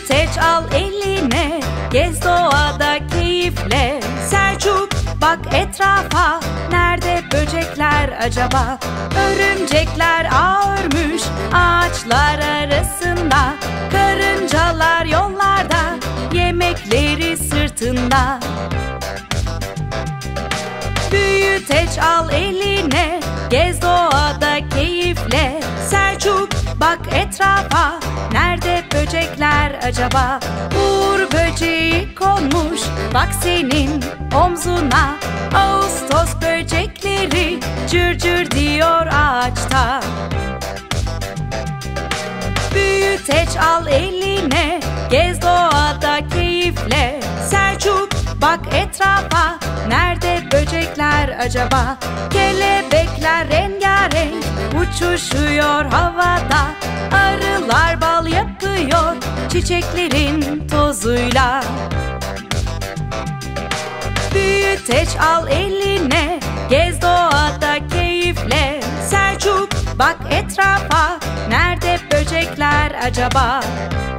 Büyüteç al eline, gez doğada keyifle. Selçuk, bak etrafa, nerede böcekler acaba? Örümcekler ağ örmüş ağaçlar arasında. Karıncalar yollarda, yemekleri sırtında. Büyüteç al eline, gez doğada keyifle. Selçuk, bak etrafa, nerede böcekler acaba? Uğur böceği konmuş, bak senin omzuna. Ağustos böcekleri cır cır diyor ağaçta. Büyüteç al eline, gez doğada keyifle. Selçuk, bak etrafa, nerede böcekler acaba? Kelebekler rengarenk uçuşuyor havada. Arılar bal yapıyor çiçeklerin tozuyla. Büyüteç al eline, gez doğada keyifle. Selçuk, bak etrafa, nerede böcekler acaba?